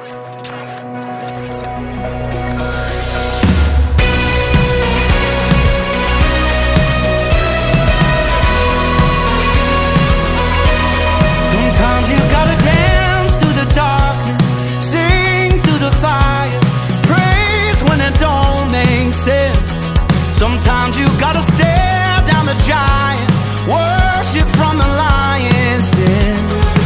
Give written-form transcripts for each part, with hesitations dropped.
Sometimes you gotta dance through the darkness, sing through the fire, praise when it don't make sense. Sometimes you gotta stare down the giant, worship from the lion's den.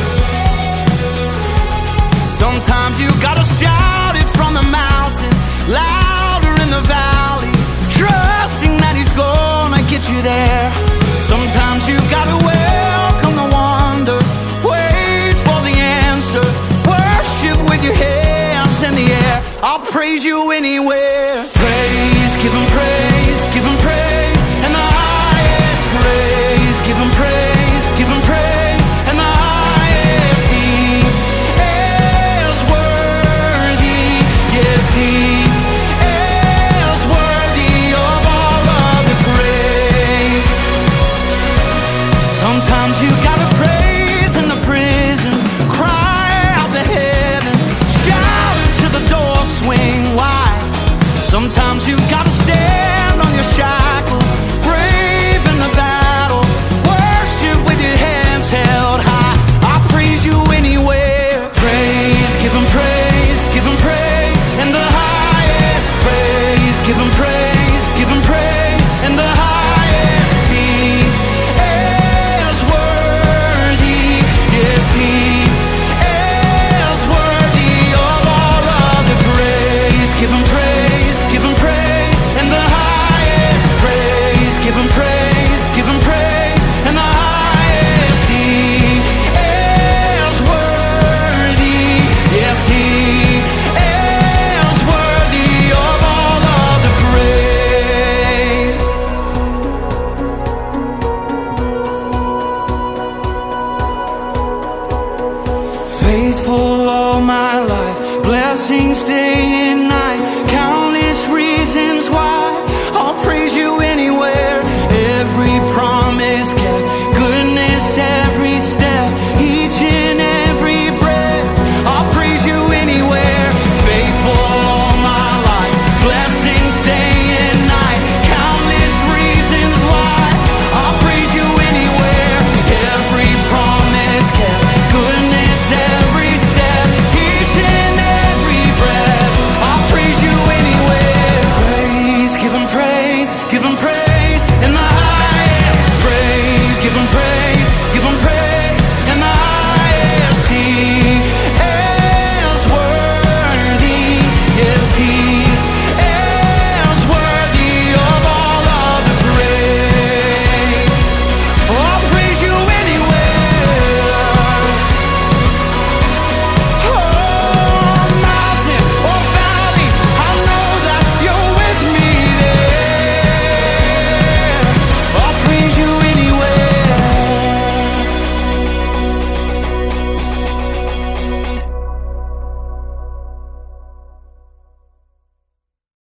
Sometimes you gotta shout it from the mountain, louder in the valley, trusting that he's gonna get you there. Sometimes you gotta welcome the wonder, wait for the answer, worship with your hands in the air. I'll praise you anywhere. Praise, give him praise, give him praise, and the highest praise. Give him praise, give him praise, and the highest. He is worthy, yes, he is worthy of all of the praise. Sometimes you gotta praise in the prison, cry out to heaven, shout till the door swing wide. Sometimes you gotta stand on your shackles, brave in the battle, worship with your hands held high. I praise you anywhere. Praise, give him praise, give him praise, and the highest praise. Give him praise, give him praise, and the highest. He is worthy, yes, he is worthy of all of the praise. Give him praise, give him praise, and the highest praise. Give him praise, give him praise, and the highest. He is worthy, yes, he is worthy of all of the praise. Faithful all my life, blessings day and